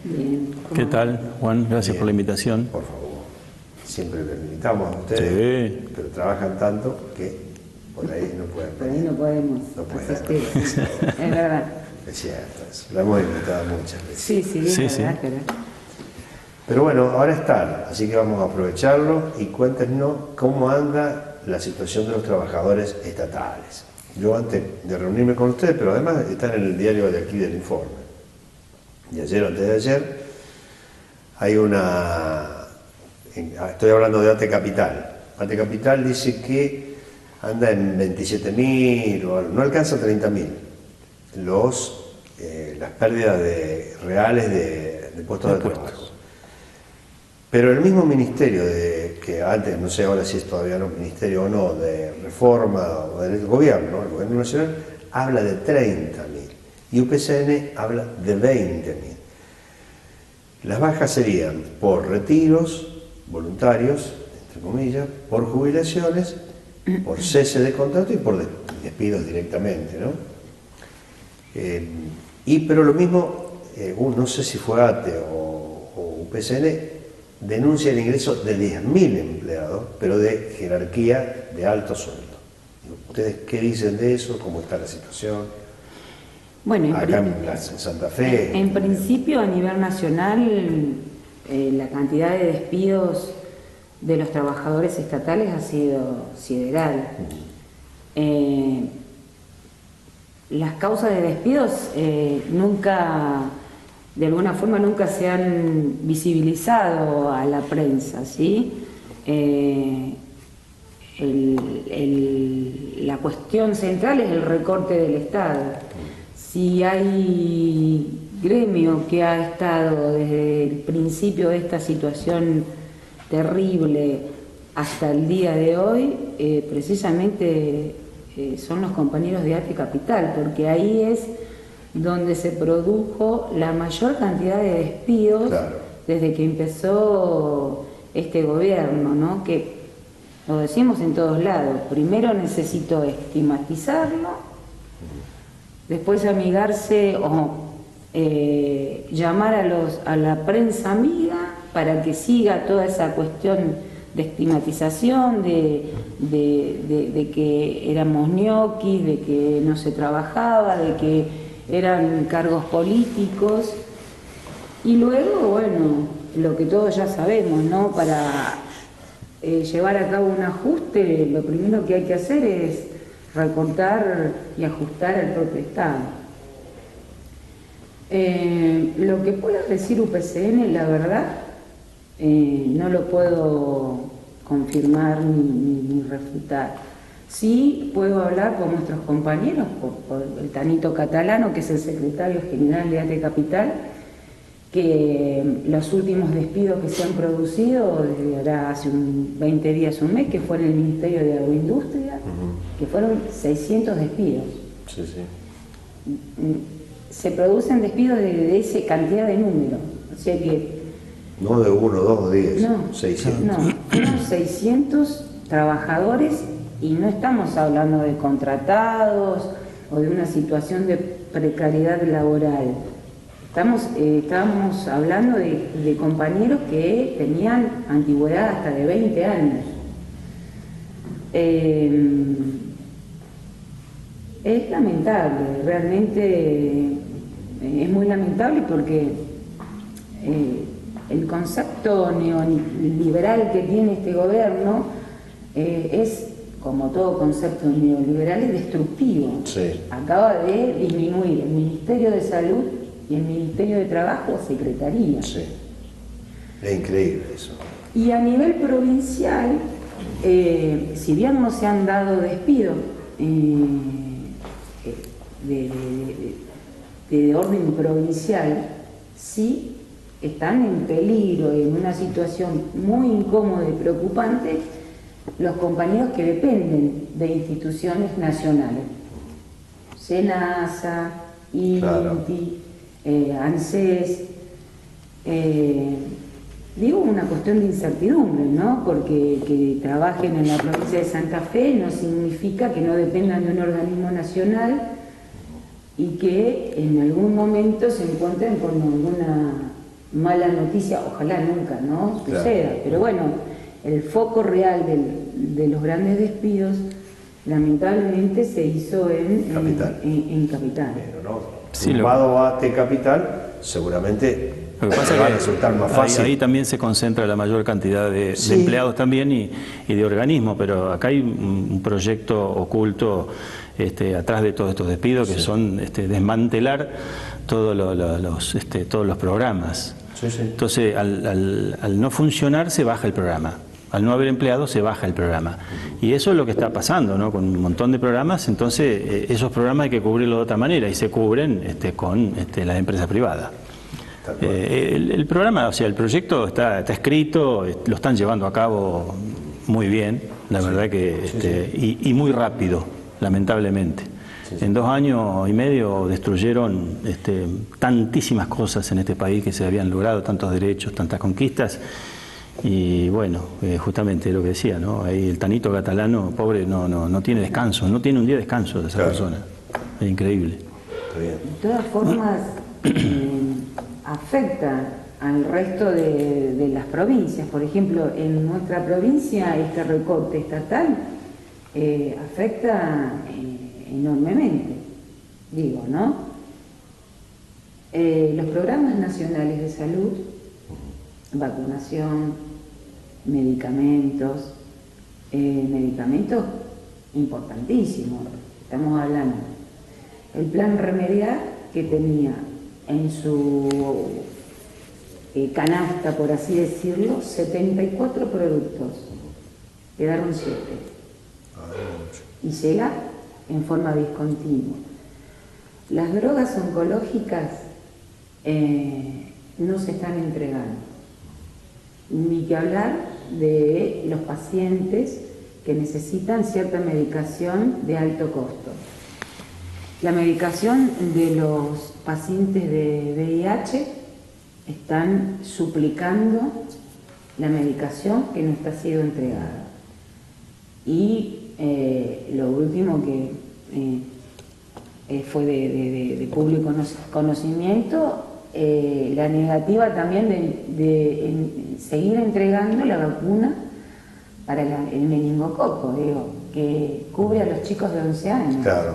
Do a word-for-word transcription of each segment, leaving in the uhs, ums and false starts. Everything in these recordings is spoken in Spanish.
Bien. ¿Qué tal, Juan? Gracias Bien. por la invitación. Por favor. Siempre les invitamos a ustedes, Sí. pero trabajan tanto que por ahí no pueden Por ahí venir. no podemos No pueden. asistir. Es verdad. Es cierto eso. Lo hemos invitado muchas veces. Sí, sí, es Sí, verdad, sí. pero... Pero bueno, ahora están, así que vamos a aprovecharlo y cuéntenos cómo anda la situación de los trabajadores estatales. Yo antes de reunirme con ustedes, pero además están en el diario de aquí del informe. Y ayer o antes de ayer hay una... Estoy hablando de Ate Capital. Ate Capital dice que anda en veintisiete mil, no alcanza treinta mil, los, eh, las pérdidas de, reales de, de puestos de, de trabajo. Pero el mismo ministerio, de, que antes, no sé ahora si es todavía no ministerio o no, de reforma o del gobierno, el gobierno nacional, habla de treinta mil y U P C N habla de veinte mil. Las bajas serían por retiros voluntarios, entre comillas, por jubilaciones, por cese de contrato y por despidos directamente, ¿no? Eh, y pero lo mismo, eh, no sé si fue ATE o, o U P C N, denuncia el ingreso de diez mil empleados, pero de jerarquía de alto sueldo. ¿Ustedes qué dicen de eso? ¿Cómo está la situación? Bueno, en, acá en, en Santa Fe. En, en principio, a nivel nacional, eh, la cantidad de despidos de los trabajadores estatales ha sido sideral. Uh-huh. eh, las causas de despidos eh, nunca, de alguna forma, nunca se han visibilizado a la prensa, ¿sí? Eh, el, el, la cuestión central es el recorte del Estado. Si hay gremio que ha estado desde el principio de esta situación terrible hasta el día de hoy, eh, precisamente eh, son los compañeros de Ate Capital, porque ahí es donde se produjo la mayor cantidad de despidos, claro, desde que empezó este gobierno, ¿no? Que lo decimos en todos lados, primero necesitó estigmatizarlo, después amigarse o eh, llamar a, los, a la prensa amiga para que siga toda esa cuestión de estigmatización, de, de, de, de que éramos ñoquis, de que no se trabajaba, de que eran cargos políticos. Y luego, bueno, lo que todos ya sabemos, ¿no? Para eh, llevar a cabo un ajuste, lo primero que hay que hacer es recortar y ajustar al propio Estado. Eh, lo que pueda decir U P C N, la verdad, eh, no lo puedo confirmar ni, ni, ni refutar. Sí puedo hablar con nuestros compañeros, por, por el Tanito Catalano, que es el secretario general de Ate Capital, que los últimos despidos que se han producido desde ahora hace un veinte días, un mes, que fue en el Ministerio de Agroindustria, uh-huh, que fueron seiscientos despidos. Sí, sí. Se producen despidos de, de esa cantidad de números, o sea que... No de uno, dos, diez, no, seiscientos. No, fueron seiscientos trabajadores y no estamos hablando de contratados o de una situación de precariedad laboral. Estamos, eh, estábamos hablando de, de compañeros que tenían antigüedad hasta de veinte años. Eh, es lamentable, realmente eh, es muy lamentable porque eh, el concepto neoliberal que tiene este gobierno eh, es, como todo concepto neoliberal, es destructivo. Sí. Acaba de disminuir el Ministerio de Salud y el Ministerio de Trabajo a Secretaría. Sí, es increíble eso. Y a nivel provincial, eh, si bien no se han dado despidos eh, de, de, de, de orden provincial, sí están en peligro y en una situación muy incómoda y preocupante los compañeros que dependen de instituciones nacionales. SENASA, INTI, claro. Eh, ANSES, eh, digo una cuestión de incertidumbre, ¿no? Porque que trabajen en la provincia de Santa Fe no significa que no dependan de un organismo nacional y que en algún momento se encuentren con alguna mala noticia, ojalá nunca no suceda, claro. Pero bueno, el foco real del, de los grandes despidos lamentablemente se hizo en Capital. En, en, en Capital. Pero no, sí, sumado a T Capital, seguramente lo que pasa va que a resultar más fácil. Ahí, ahí también se concentra la mayor cantidad de, sí. de empleados también y, y de organismos, pero acá hay un, un proyecto oculto este, atrás de todos estos despidos que sí. son este, desmantelar todo lo, lo, los, este, todos los programas. Sí, sí. Entonces, al, al, al no funcionar se baja el programa. Al no haber empleados se baja el programa. Y eso es lo que está pasando, ¿no? Con un montón de programas, entonces eh, esos programas hay que cubrirlos de otra manera y se cubren este, con este, las empresas privadas. Eh, el, el programa, o sea, el proyecto está, está escrito, lo están llevando a cabo muy bien, la sí. verdad que, este, sí, sí. Y, y muy rápido, lamentablemente. Sí, sí. En dos años y medio destruyeron este, tantísimas cosas en este país que se habían logrado, tantos derechos, tantas conquistas. Y bueno, eh, justamente lo que decía, ¿no? Ahí el Tanito Catalano, pobre, no, no, no tiene descanso, no tiene un día de descanso de esa claro. persona. Es increíble. Está bien. De todas formas, eh, afecta al resto de, de las provincias. Por ejemplo, en nuestra provincia este recorte estatal eh, afecta eh, enormemente, digo, ¿no? Eh, los programas nacionales de salud, vacunación, medicamentos, eh, medicamentos importantísimos, estamos hablando. El plan Remediar, que tenía en su eh, canasta, por así decirlo, setenta y cuatro productos, quedaron siete. Y llega en forma discontinua. Las drogas oncológicas eh, no se están entregando. Ni que hablar de los pacientes que necesitan cierta medicación de alto costo. La medicación de los pacientes de V I H están suplicando la medicación que no está siendo entregada. Y eh, lo último que eh, eh, fue de, de, de público conocimiento, Eh, la negativa también de, de en, seguir entregando la vacuna para la, el meningococo, digo, que cubre a los chicos de once años. Claro.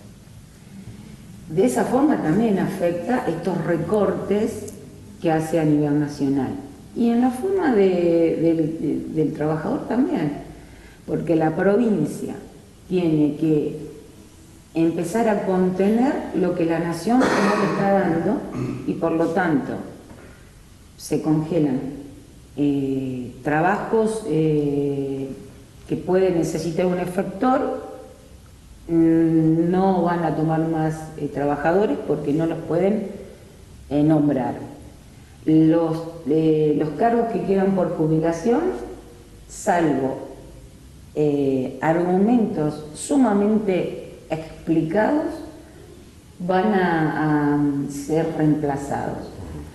De esa forma también afecta estos recortes que hace a nivel nacional. Y en la forma de, de, de, del trabajador también, porque la provincia tiene que empezar a contener lo que la nación no le está dando y por lo tanto se congelan eh, trabajos eh, que puede necesitar un efector, mmm, no van a tomar más eh, trabajadores porque no los pueden eh, nombrar. Los, eh, los cargos que quedan por jubilación, salvo eh, argumentos sumamente explicados, van a, a ser reemplazados.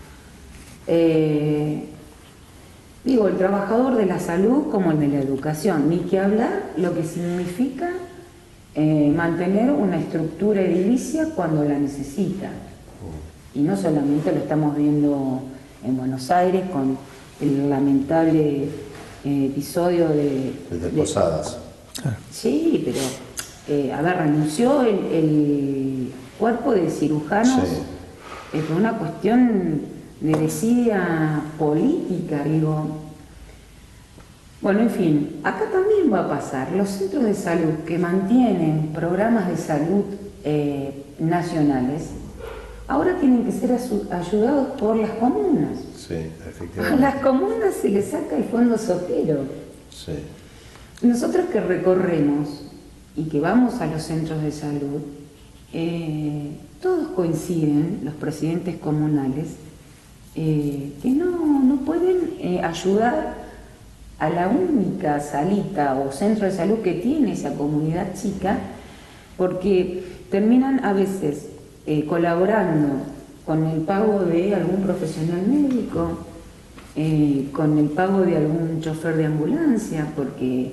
Eh, digo, el trabajador de la salud como el de la educación, ni que hablar lo que significa eh, mantener una estructura edilicia cuando la necesita. Y no solamente lo estamos viendo en Buenos Aires con el lamentable eh, episodio de... de Posadas. Sí, pero... Eh, a ver, renunció el, el cuerpo de cirujanos sí. eh, por una cuestión de desidia política, digo. Bueno, en fin, acá también va a pasar. Los centros de salud que mantienen programas de salud eh, nacionales, ahora tienen que ser ayudados por las comunas. Sí, efectivamente. A las comunas se les saca el fondo sotero. Sí. Nosotros que recorremos y que vamos a los centros de salud, eh, todos coinciden, los presidentes comunales, eh, que no, no pueden eh, ayudar a la única salita o centro de salud que tiene esa comunidad chica, porque terminan a veces eh, colaborando con el pago de algún profesional médico, eh, con el pago de algún chofer de ambulancia, porque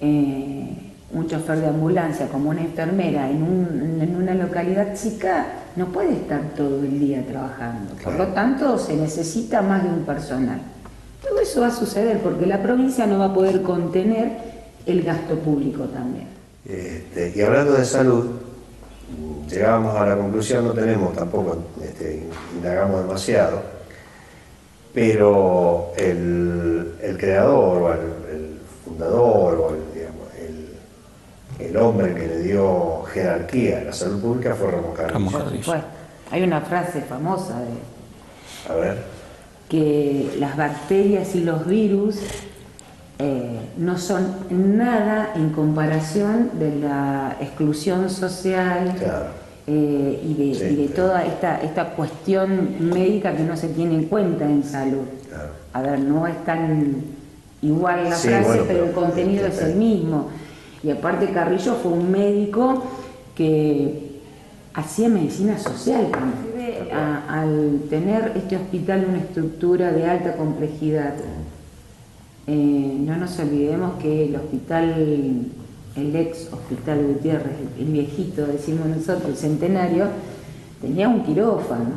eh, un chofer de ambulancia como una enfermera en, un, en una localidad chica no puede estar todo el día trabajando. Claro. Por lo tanto, se necesita más de un personal. Todo eso va a suceder porque la provincia no va a poder contener el gasto público también. Este, y hablando de salud, llegábamos a la conclusión, no tenemos tampoco, este, indagamos demasiado, pero el, el creador o el, el fundador o el, digamos, el, el hombre que le dio jerarquía a la salud pública fue Ramón Ramón Carrillo. Carrillo. Bueno, hay una frase famosa de A ver, que las bacterias y los virus eh, no son nada en comparación de la exclusión social, claro. eh, y de, Sí, y de sí. toda esta, esta cuestión médica que no se tiene en cuenta en salud. Claro. A ver, no es tan igual la Sí, frase, bueno, pero, pero el contenido este, es el mismo. Y aparte Carrillo fue un médico que hacía medicina social también. A- al tener este hospital una estructura de alta complejidad, eh, no nos olvidemos que el hospital, el ex hospital Gutiérrez, el, el viejito, decimos nosotros, el centenario, tenía un quirófano.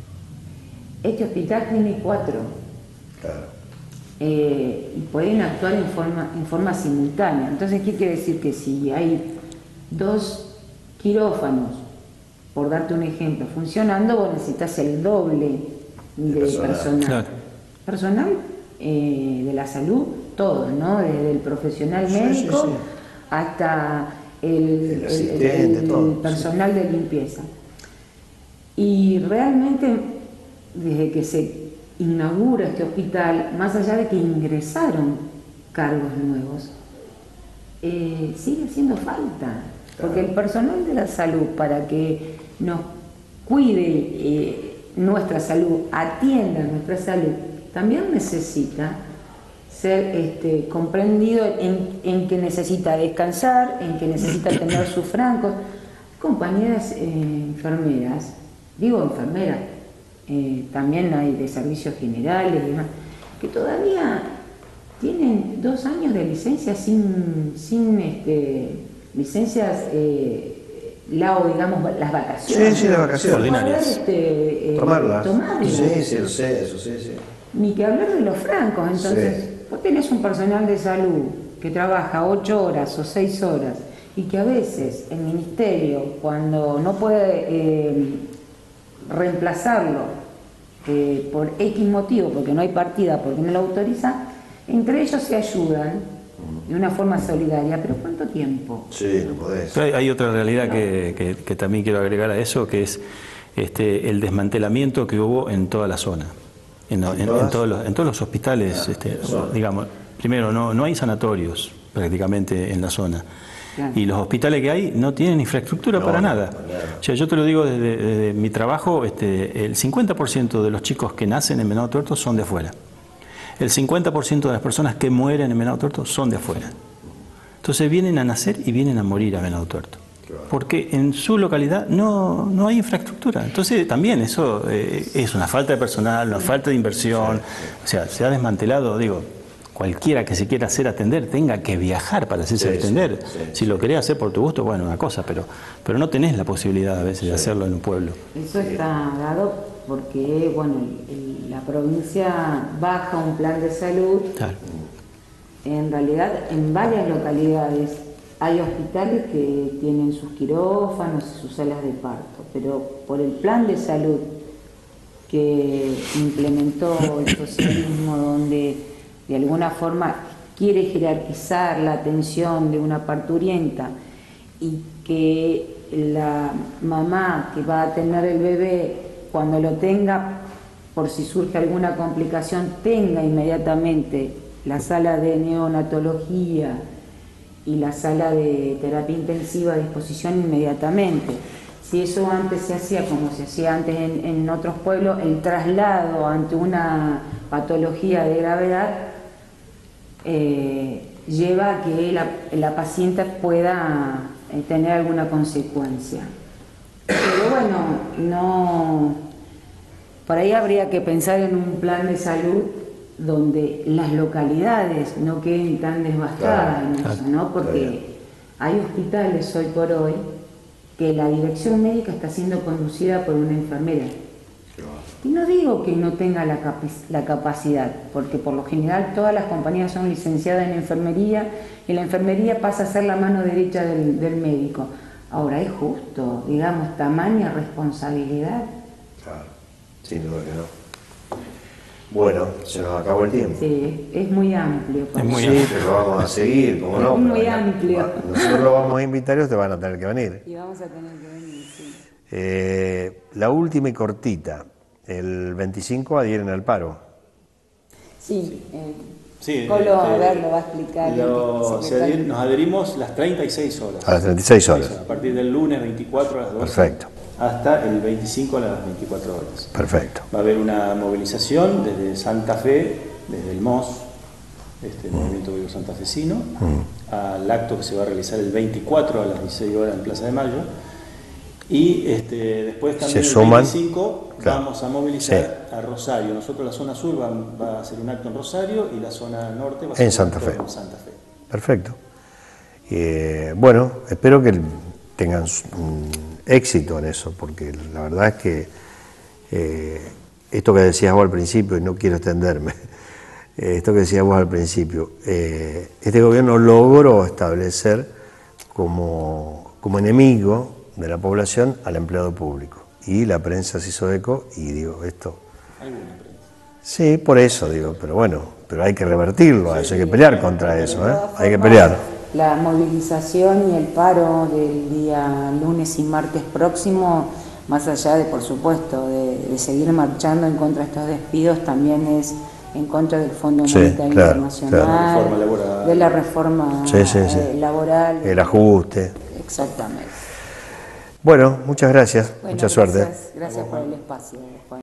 Este hospital tiene cuatro. Claro. Eh, y pueden actuar en forma, en forma simultánea. Entonces, ¿qué quiere decir? Que si hay dos quirófanos, por darte un ejemplo, funcionando, vos necesitas el doble de personal. personal. Claro. Personal eh, de la salud, todo, ¿no? Desde el profesional Sí, sí, médico sí. hasta el, El asistente, el todo, personal de limpieza. Y realmente, desde que se inaugura este hospital, más allá de que ingresaron cargos nuevos, eh, sigue haciendo falta, porque el personal de la salud, para que nos cuide eh, nuestra salud, atienda nuestra salud, también necesita ser este, comprendido en, en que necesita descansar, en que necesita tener sus francos. Compañeras eh, enfermeras, digo enfermeras, eh, también hay de servicios generales y demás, que todavía tienen dos años de licencia sin, sin este, licencias, eh, la, o digamos las vacaciones. Sí, sí, las vacaciones. Ordinarias. Poder, este, eh, Tomarlas. tomarlas. Sí, sí, lo sé, eso sí, sí. Ni que hablar de los francos. Entonces, Sí. vos tenés un personal de salud que trabaja ocho horas o seis horas y que a veces el ministerio, cuando no puede eh, reemplazarlo eh, por X motivo, porque no hay partida, porque no lo autoriza, entre ellos se ayudan de una forma solidaria. ¿Pero cuánto tiempo? Sí, no podés. Pero hay, hay otra realidad que, que- que también quiero agregar a eso, que es este, el desmantelamiento que hubo en toda la zona, en, en- en todas? todos, los, en todos los hospitales. Ah, este, en la zona. digamos, primero, no, no hay sanatorios prácticamente en la zona. Claro. Y los hospitales que hay no tienen infraestructura No, para no, nada. para nada. O sea, yo te lo digo desde, desde mi trabajo, este, el cincuenta por ciento de los chicos que nacen en Venado Tuerto son de afuera. El cincuenta por ciento de las personas que mueren en Venado Tuerto son de afuera. Entonces vienen a nacer y vienen a morir a Venado Tuerto. Claro. Porque en su localidad no, no hay infraestructura. Entonces también eso eh, es una falta de personal, una falta de inversión. O sea, se ha desmantelado, digo, cualquiera que se quiera hacer atender tenga que viajar para hacerse Sí, atender. sí, sí, si lo querés hacer por tu gusto, bueno, una cosa, pero, pero no tenés la posibilidad a veces de hacerlo en un pueblo. Eso está dado porque, bueno, el- la provincia baja un plan de salud. Claro. En realidad, en varias localidades hay hospitales que tienen sus quirófanos y sus salas de parto, pero por el plan de salud que implementó el socialismo, donde de alguna forma quiere jerarquizar la atención de una parturienta y que la mamá que va a tener el bebé, cuando lo tenga, por si surge alguna complicación, tenga inmediatamente la sala de neonatología y la sala de terapia intensiva a disposición inmediatamente. Si eso antes se hacía como se hacía antes en, en otros pueblos, el traslado ante una patología de gravedad eh, lleva a que la, la paciente pueda eh, tener alguna consecuencia. Pero bueno, no, por ahí habría que pensar en un plan de salud donde las localidades no queden tan devastadas en eso, ¿no? Porque hay hospitales hoy por hoy que la dirección médica está siendo conducida por una enfermera. Y no digo que no tenga la, capac la capacidad, porque por lo general todas las compañías son licenciadas en enfermería y la enfermería pasa a ser la mano derecha del, del médico. Ahora, ¿es justo, digamos, tamaña responsabilidad? Claro, sin duda que no. Bueno, se nos acabó el tiempo. Sí, es muy amplio. Es muy sí, amplio. pero vamos a seguir, como no. Es muy pero amplio. Nosotros lo vamos a invitar y ustedes van a tener que venir. Y vamos a tener que venir, sí. Eh, la última y cortita. El veinticinco adhieren al paro. Sí, eh, Sí, Colo, a este, ver, lo va a explicar. lo- el se adhieren- nos adherimos las treinta y seis horas. A las treinta y seis horas. A partir del lunes veinticuatro a las doce. Perfecto. Hasta el veinticinco a las veinticuatro horas. Perfecto. Va a haber una movilización desde Santa Fe, desde el M O S, este Movimiento Obrero Santafesino, Mm. al acto que se va a realizar el veinticuatro a las dieciséis horas en Plaza de Mayo. Y este, después también Se el suman, veinticinco claro. vamos a movilizar a Rosario. Nosotros la zona sur va, va a hacer un acto en Rosario y la zona norte va a hacer En un Santa acto Fe. en Santa Fe. Perfecto. Eh, bueno, espero que tengan un éxito en eso, porque la verdad es que eh, esto que decías vos al principio, y no quiero extenderme, eh, esto que decías vos al principio, eh, este gobierno logró establecer como, como enemigo de la población al empleado público. Y la prensa se hizo eco y digo, esto... ¿Alguna prensa? Sí, por eso digo, pero bueno, pero hay que revertirlo, eso, hay que pelear contra eso, ¿eh? Hay que formas, pelear. La movilización y el paro del día lunes y martes próximo, más allá de, por supuesto, de, de seguir marchando en contra de estos despidos, también es en contra del Fondo Sí, Monetario claro, Internacional, claro. Reforma laboral. de la reforma Sí, sí, sí. eh, laboral. El ajuste. Exactamente. Bueno, muchas gracias, Bueno, mucha suerte. Gracias, gracias por el espacio, Juan.